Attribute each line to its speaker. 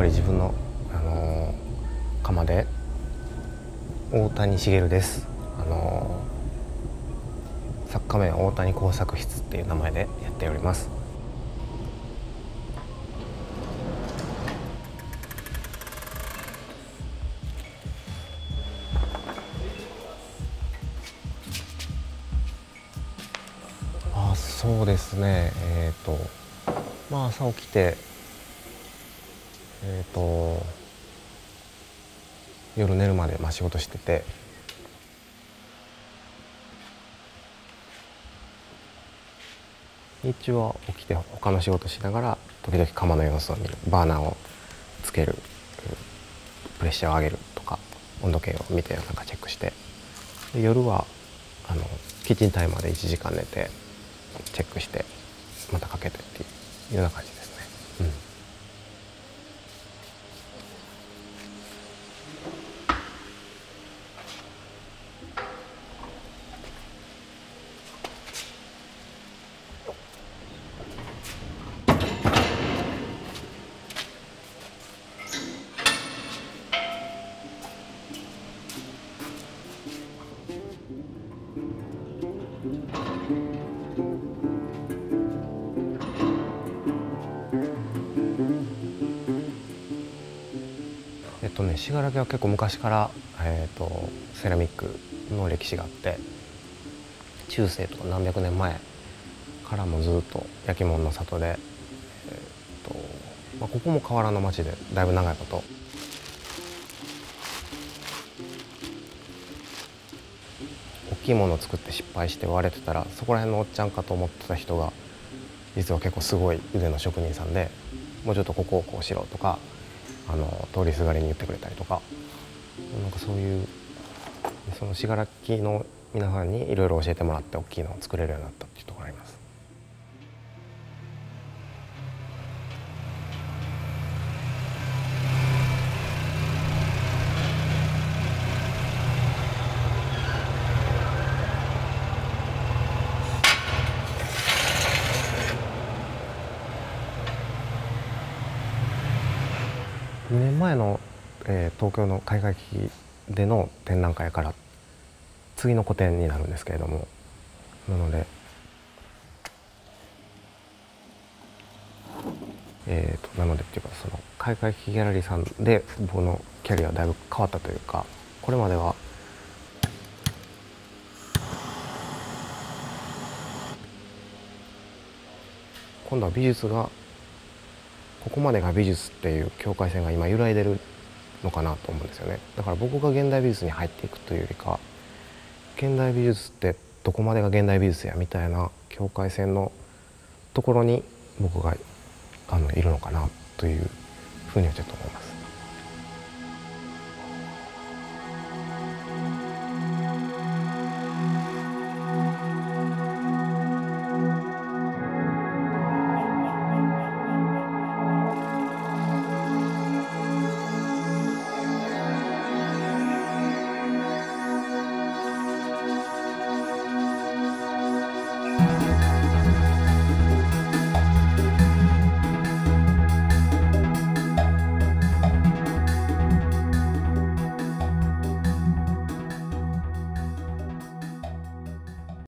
Speaker 1: ぱり自分の、窯で大谷茂です。作家名は大谷工作室っていう名前でやっております。そうですね、朝起きて夜寝るまで仕事してて、日中は起きて他の仕事しながら時々窯の様子を見る、バーナーをつける、プレッシャーを上げるとか温度計を見てチェックして、で夜はキッチンタイマーで1時間寝てチェックしてまたかけてっていうような感じですね。信楽は結構昔から、セラミックの歴史があって、中世とか何百年前からもずっと焼き物の里で、ここも河原の町でだいぶ長いこと大きいものを作って失敗して割れてたら、そこら辺のおっちゃんかと思ってた人が実は結構すごい腕の職人さんで、もうちょっとここをこうしろとか通りすがりに言ってくれたりとか、そういうその信楽の皆さんにいろいろ教えてもらって大きいのを作れるようになったっていうところがあります。2年前の、東京の海外機での展覧会から次の個展になるんですけれども、なので、っていうか、その海外機ギャラリーさんで僕のキャリアはだいぶ変わったというか、これまでは今度は美術が、ここまでが美術っていう境界線が今揺らいでるのかなと思うんですよね。だから僕が現代美術に入っていくというよりか、現代美術ってどこまでが現代美術やみたいな境界線のところに僕がいるのかなというふうにはちょっと思います。